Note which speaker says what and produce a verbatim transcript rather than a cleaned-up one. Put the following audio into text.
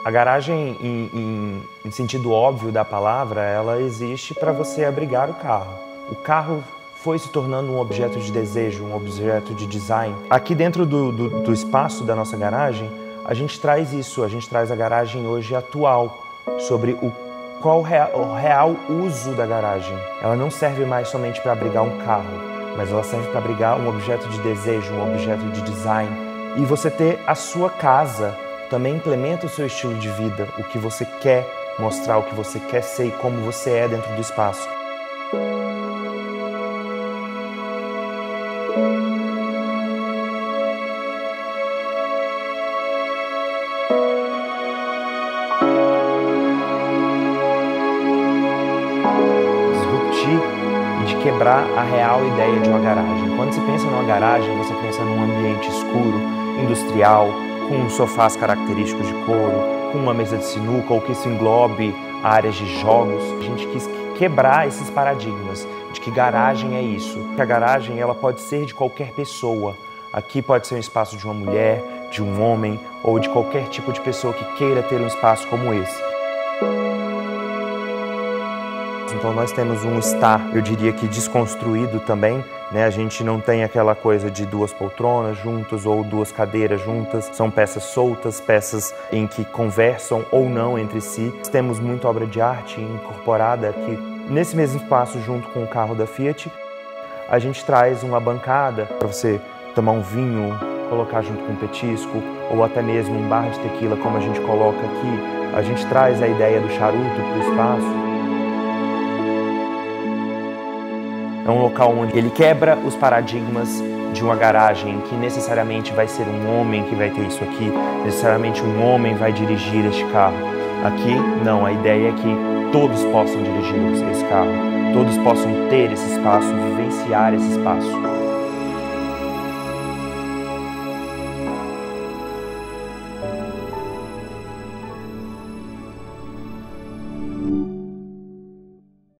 Speaker 1: A garagem, em, em, em sentido óbvio da palavra, ela existe para você abrigar o carro. O carro foi se tornando um objeto de desejo, um objeto de design. Aqui dentro do, do, do espaço da nossa garagem, a gente traz isso, a gente traz a garagem hoje atual, sobre o qual real, o real uso da garagem. Ela não serve mais somente para abrigar um carro, mas ela serve para abrigar um objeto de desejo, um objeto de design. E você ter a sua casa também implementa o seu estilo de vida, o que você quer mostrar, o que você quer ser e como você é dentro do espaço. Disruptir e de quebrar a real ideia de uma garagem. Quando você pensa numa garagem, você pensa num ambiente escuro, industrial, com sofás característicos de couro, com uma mesa de sinuca ou que isso englobe áreas de jogos. A gente quis quebrar esses paradigmas de que garagem é isso. Que a garagem ela pode ser de qualquer pessoa. Aqui pode ser um espaço de uma mulher, de um homem ou de qualquer tipo de pessoa que queira ter um espaço como esse. Então nós temos um estar, eu diria que desconstruído também, né? A gente não tem aquela coisa de duas poltronas juntas ou duas cadeiras juntas, são peças soltas, peças em que conversam ou não entre si. Temos muita obra de arte incorporada aqui. Nesse mesmo espaço, junto com o carro da Fiat, a gente traz uma bancada para você tomar um vinho, colocar junto com um petisco, ou até mesmo um bar de tequila, como a gente coloca aqui. A gente traz a ideia do charuto para o espaço. É um local onde ele quebra os paradigmas de uma garagem, que necessariamente vai ser um homem que vai ter isso aqui, necessariamente um homem vai dirigir este carro. Aqui, não, a ideia é que todos possam dirigir esse carro, todos possam ter esse espaço, vivenciar esse espaço.